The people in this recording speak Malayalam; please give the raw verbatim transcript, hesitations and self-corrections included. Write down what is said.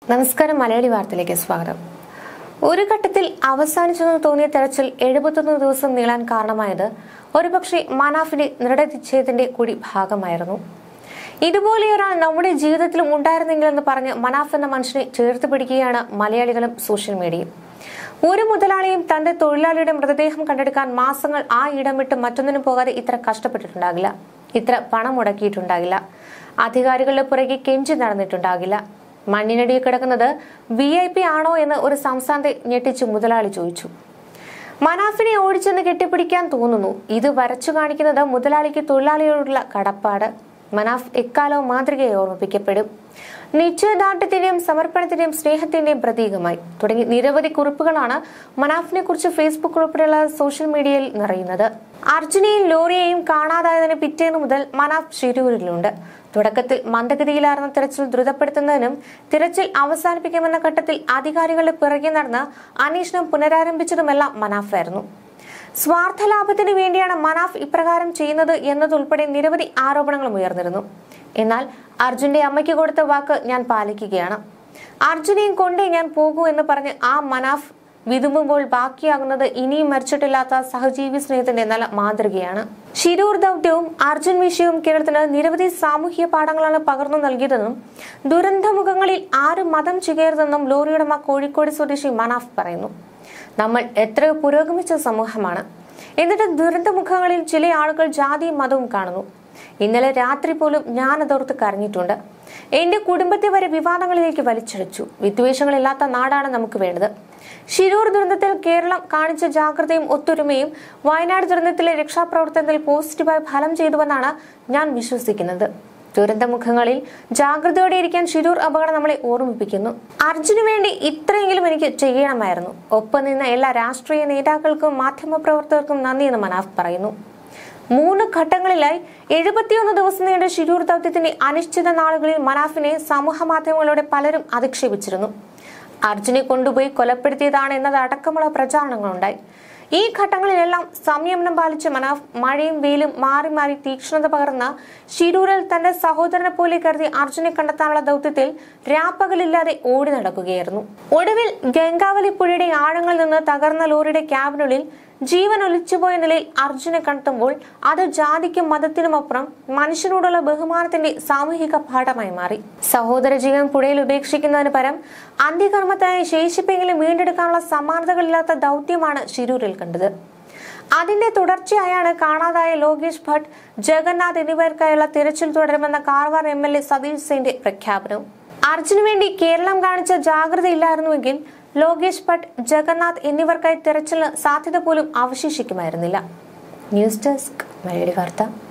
നമസ്കാരം. മലയാളി വാർത്തയിലേക്ക് സ്വാഗതം. ഒരു ഘട്ടത്തിൽ അവസാനിച്ചെന്ന് തോന്നിയ തെരച്ചിൽ എഴുപത്തൊന്ന് ദിവസം നീളാൻ കാരണമായത് ഒരുപക്ഷെ മനാഫിന്റെ ദൃഢനിശ്ചയത്തിന്റെ കൂടി ഭാഗമായിരുന്നു. ഇതുപോലെ ഒരാൾ നമ്മുടെ ജീവിതത്തിലും ഉണ്ടായിരുന്നെങ്കിലെന്ന് പറഞ്ഞ് മനാഫ് എന്ന മനുഷ്യനെ ചേർത്ത് പിടിക്കുകയാണ് മലയാളികളും സോഷ്യൽ മീഡിയയും. ഒരു മുതലാളിയും തന്റെ തൊഴിലാളിയുടെ മൃതദേഹം കണ്ടെടുക്കാൻ മാസങ്ങൾ ആ ഇടം വിട്ട് മറ്റൊന്നിനും പോകാതെ ഇത്ര കഷ്ടപ്പെട്ടിട്ടുണ്ടാകില്ല, ഇത്ര പണം മുടക്കിയിട്ടുണ്ടാകില്ല, അധികാരികളുടെ പുറകെ കെഞ്ചി നടന്നിട്ടുണ്ടാകില്ല. മണ്ണിനടിയിൽ കിടക്കുന്നത് വി ഐ പി ആണോ എന്ന് ഒരു സംസ്ഥാനത്തെ ഞെട്ടിച്ചു മുതലാളി ചോദിച്ചു. മനാഫിനെ ഓടിച്ചെന്ന് കെട്ടിപ്പിടിക്കാൻ തോന്നുന്നു. ഇത് വരച്ചു കാണിക്കുന്നത് മുതലാളിക്ക് തൊഴിലാളിയോടുള്ള കടപ്പാട്. മനാഫ് എക്കാലവും മാതൃകയെ ഓർമ്മിപ്പിക്കപ്പെടും. നിശ്ചയദാർഢ്യത്തിന്റെയും സമർപ്പണത്തിന്റെയും സ്നേഹത്തിന്റെയും പ്രതീകമായി തുടങ്ങി നിരവധി കുറിപ്പുകളാണ് മനാഫിനെ കുറിച്ച് ഫേസ്ബുക്ക് ഉൾപ്പെടെയുള്ള സോഷ്യൽ മീഡിയയിൽ നിറയുന്നത്. അർജുനെയും ലോറിയെയും കാണാതായതിന് പിറ്റേന്ന് മുതൽ മനാഫ് ഷിരൂരിലുണ്ട്. തുടക്കത്തിൽ മന്ദഗതിയിലായിരുന്ന തിരച്ചിൽ ദ്രുതപ്പെടുത്തുന്നതിനും തിരച്ചിൽ അവസാനിപ്പിക്കുമെന്ന ഘട്ടത്തിൽ അധികാരികളുടെ പിറകെ നടന്ന് അന്വേഷണം പുനരാരംഭിച്ചതുമെല്ലാം മനാഫായിരുന്നു. സ്വാർത്ഥ ലാഭത്തിന് വേണ്ടിയാണ് മനാഫ് ഇപ്രകാരം ചെയ്യുന്നത് എന്നതുൾപ്പെടെ നിരവധി ആരോപണങ്ങളും ഉയർന്നിരുന്നു. എന്നാൽ അർജുന്റെ അമ്മയ്ക്ക് കൊടുത്ത വാക്ക് ഞാൻ പാലിക്കുകയാണ്, അർജുനെയും കൊണ്ടേ ഞാൻ പോകൂ എന്ന് പറഞ്ഞ് ആ മനാഫ് വിതുമ്പുമ്പോൾ ബാക്കിയാകുന്നത് ഇനിയും മരിച്ചിട്ടില്ലാത്ത സഹജീവി സ്നേഹത്തിന്റെ നല്ല മാതൃകയാണ്. ഷിരൂർ ദൗത്യവും അർജുൻ വിഷയവും കേരളത്തിന് നിരവധി സാമൂഹ്യ പാഠങ്ങളാണ് പകർന്നു നൽകിയതെന്നും ദുരന്തമുഖങ്ങളിൽ ആരും മതം ചികയരുതെന്നും ലോറിയുടമ കോഴിക്കോട് സ്വദേശി മനാഫ് പറയുന്നു. നമ്മൾ എത്രയോ പുരോഗമിച്ച സമൂഹമാണ്, എന്നിട്ട് ദുരന്തമുഖങ്ങളിൽ ചില ആളുകൾ ജാതിയും മതവും കാണുന്നു. ഇന്നലെ രാത്രി പോലും ഞാൻ അതോർത്ത് കരഞ്ഞിട്ടുണ്ട്. എന്റെ കുടുംബത്തെ വരെ വിവാദങ്ങളിലേക്ക് വലിച്ചടിച്ചു. വിദ്വേഷങ്ങളില്ലാത്ത നാടാണ് നമുക്ക് വേണ്ടത്. ഷിരൂർ ദുരന്തത്തിൽ കേരളം കാണിച്ച ജാഗ്രതയും ഒത്തൊരുമയും വയനാട് ദുരന്തത്തിലെ രക്ഷാപ്രവർത്തനത്തിൽ പോസിറ്റീവായി ഫലം ചെയ്തുവെന്നാണ് ഞാൻ വിശ്വസിക്കുന്നത്. ദുരന്തമുഖങ്ങളിൽ ജാഗ്രതയോടെ ഇരിക്കാൻ ഷിരൂർ അപകടം നമ്മളെ ഓർമ്മിപ്പിക്കുന്നു. അർജുന് വേണ്ടി ഇത്രയെങ്കിലും എനിക്ക് ചെയ്യണമായിരുന്നു. ഒപ്പം നിന്ന എല്ലാ രാഷ്ട്രീയ നേതാക്കൾക്കും മാധ്യമപ്രവർത്തകർക്കും നന്ദിയെന്ന് മനാഫ് പറയുന്നു. മൂന്ന് ഘട്ടങ്ങളിലായി എഴുപത്തിയൊന്ന് ദിവസം നീണ്ട ഷിരൂർ ദൗത്യത്തിന്റെ അനിശ്ചിത നാളുകളിൽ മനാഫിനെ സമൂഹ മാധ്യമങ്ങളിലൂടെ പലരും അധിക്ഷേപിച്ചിരുന്നു. അർജുനെ കൊണ്ടുപോയി കൊലപ്പെടുത്തിയതാണ് എന്നതടക്കമുള്ള പ്രചാരണങ്ങളുണ്ടായി. ഈ ഘട്ടങ്ങളിലെല്ലാം സംയമനം പാലിച്ച മനാഫ് മഴയും വെയിലും മാറി മാറി തീക്ഷ്ണത പകർന്ന ഷിരൂരിൽ തന്റെ സഹോദരനെ പോലെ കരുതി അർജുനെ കണ്ടെത്താനുള്ള ദൗത്യത്തിൽ രാപ്പകലില്ലാതെ ഓടി നടക്കുകയായിരുന്നു. ഒടുവിൽ ഗംഗാവലി പുഴയുടെ ആഴങ്ങളിൽ നിന്ന് തകർന്ന ലോറിയുടെ ക്യാബിനുള്ളിൽ ജീവൻ ഒലിച്ചുപോയ നിലയിൽ അർജുനെ കണ്ടെത്തുമ്പോൾ അത് ജാതിക്കും മതത്തിനുമപ്പുറം മനുഷ്യനോടുള്ള ബഹുമാനത്തിന്റെ സാമൂഹിക പാഠമായി മാറി. സഹോദര ജീവൻ പുഴയിൽ ഉപേക്ഷിക്കുന്നതിന് പരം അന്ത്യകർമ്മത്തിനായി ശേഷിപ്പെങ്കിലും വീണ്ടെടുക്കാനുള്ള സമാനതകളില്ലാത്ത ദൗത്യമാണ് ഷിരൂരിൽ കണ്ടത്. അതിന്റെ തുടർച്ചയായാണ് കാണാതായ ലോകേഷ് ഭട്ട്, ജഗന്നാഥ് എന്നിവർക്കായുള്ള തിരച്ചിൽ തുടരുമെന്ന Karwar M L A Satish സെന്റെ പ്രഖ്യാപനവും. അർജുന് വേണ്ടി കേരളം കാണിച്ച ജാഗ്രതയില്ലായിരുന്നുവെങ്കിൽ ലോകേഷ് ഭട്ട്, ജഗന്നാഥ് എന്നിവർക്കായി തെരച്ചിലിന് സാധ്യത പോലും അവശേഷിക്കുമായിരുന്നില്ല. ന്യൂസ് ഡെസ്ക് മലയാളി വാർത്ത.